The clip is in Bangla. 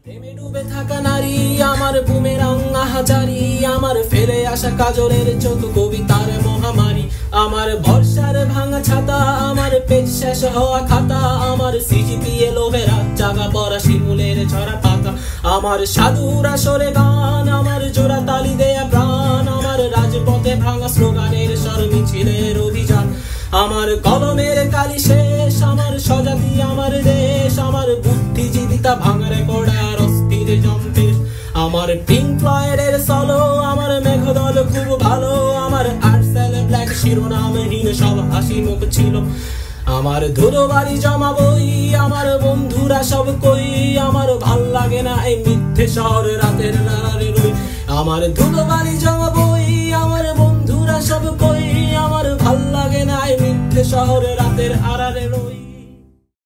প্রেমে ডুবে থাকা নারী আমার বুমেরাং আহাজারি, আমার ফেলে আসা কাজলের চোখ কবিতার মহামারী, আমার ভরসার ভাঙা ছাতা, আমার পেজ শেষ হওয়া খাতা, আমার সিজিপিএ লোভের জাগা পড়া শিমুলের ঝরা পাতা, আমার সাধুর আসরে গান, আমার জোড়া তালি দেয়া প্রাণ, আমার রাজপথে ভাঙা স্লোগানের স্বর মিছিলের অভিযান, আমার কলমের কালি শেষ, আমার স্বজাতি আমার দেশ, আমার বুদ্ধিজীবিতা ভাঙা রেকর্ড আর অস্থির জম্পেশ, আমার পিঙ্ক ফ্লয়েডের সলো, আমার মেঘদল খুব ভালো, আমার আর্টসেল ব্ল্যাক শিরোনামহীন সব হাসি মুখ ছিল, আমার ধুলো বাড়ি জমা বই, আমার বন্ধুরা সব কই, আমার ভাল লাগে না এই মিথ্যে শহর রাতের নারে রই, আমার ধুলো বাড়ি জমা বই, আমার বন্ধুরা সব কই, আমার ভাল লাগে না এই মিথ্যে শহর রাতের আড়ারে রই।